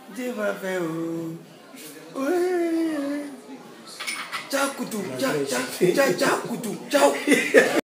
Dia vai ver o. Tchau, cutu, tchau, tchau, tchau, tchau, cutu, tchau.